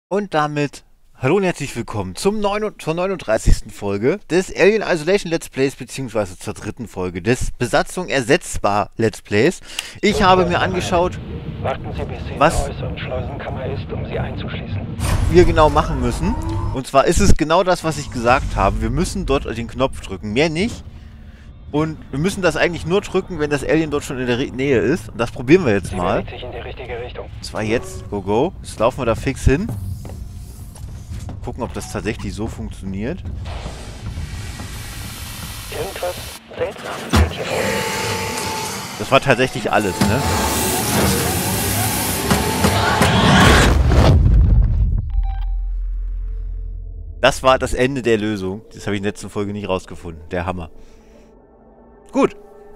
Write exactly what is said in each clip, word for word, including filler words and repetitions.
Und damit hallo und herzlich willkommen zum neun, zur neununddreißigsten Folge des Alien Isolation Let's Plays, beziehungsweise zur dritten Folge des Besatzung ersetzbar Let's Plays. Ich habe mir angeschaut, Warten Sie, bis sie in was der äußeren Schleusenkammer ist, um sie einzuschließen. wir genau machen müssen. Und zwar ist es genau das, was ich gesagt habe. Wir müssen dort den Knopf drücken, mehr nicht. Und wir müssen das eigentlich nur drücken, wenn das Alien dort schon in der Re Nähe ist. Und das probieren wir jetzt Sie mal. bewegt sich in die richtige Richtung. Und zwar jetzt, go go. Jetzt laufen wir da fix hin. Gucken, ob das tatsächlich so funktioniert. Irgendwas Seltsames geht hier vor. Das war tatsächlich alles, ne? Das war das Ende der Lösung. Das habe ich in der letzten Folge nicht rausgefunden. Der Hammer. Gut.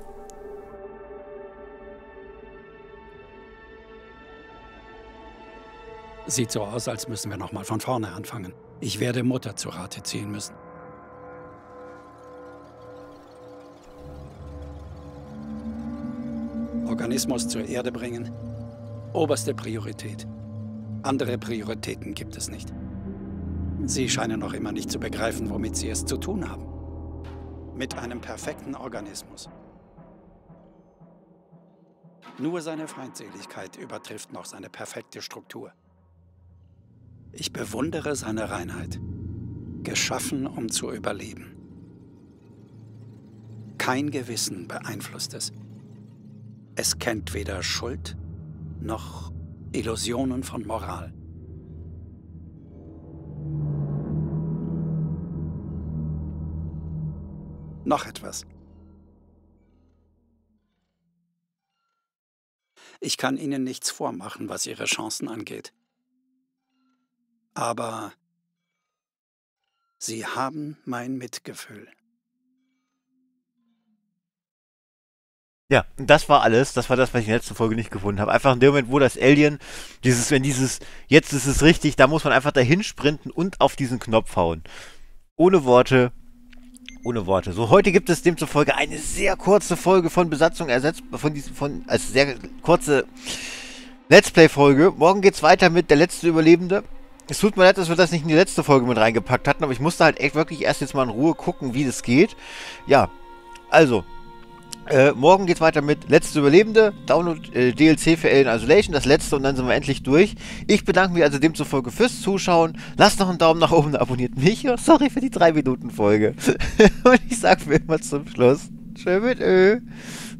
Sieht so aus, als müssen wir nochmal von vorne anfangen. Ich werde Mutter zu Rate ziehen müssen. Organismus zur Erde bringen. Oberste Priorität. Andere Prioritäten gibt es nicht. Sie scheinen noch immer nicht zu begreifen, womit Sie es zu tun haben. Mit einem perfekten Organismus. Nur seine Feindseligkeit übertrifft noch seine perfekte Struktur. Ich bewundere seine Reinheit, geschaffen, um zu überleben. Kein Gewissen beeinflusst es. Es kennt weder Schuld noch Illusionen von Moral. Noch etwas. Ich kann Ihnen nichts vormachen, was Ihre Chancen angeht. Aber Sie haben mein Mitgefühl. Ja, und das war alles. Das war das, was ich in der letzten Folge nicht gefunden habe. Einfach in dem Moment, wo das Alien, dieses, wenn dieses, jetzt ist es richtig, da muss man einfach dahin sprinten und auf diesen Knopf hauen. Ohne Worte. Ohne Worte. So, heute gibt es demzufolge eine sehr kurze Folge von Besatzung ersetzt, von diesem, von, als sehr kurze Let's Play-Folge. Morgen geht's weiter mit der letzte Überlebende. Es tut mir leid, dass wir das nicht in die letzte Folge mit reingepackt hatten, aber ich musste halt echt wirklich erst jetzt mal in Ruhe gucken, wie das geht. Ja, also, äh, morgen geht's weiter mit letzte Überlebende, Download äh, D L C für Alien Isolation, das letzte, und dann sind wir endlich durch. Ich bedanke mich also demzufolge fürs Zuschauen. Lasst noch einen Daumen nach oben, abonniert mich. Oh, sorry für die drei Minuten Folge. Und ich sag mir immer zum Schluss, tschö mit Ö.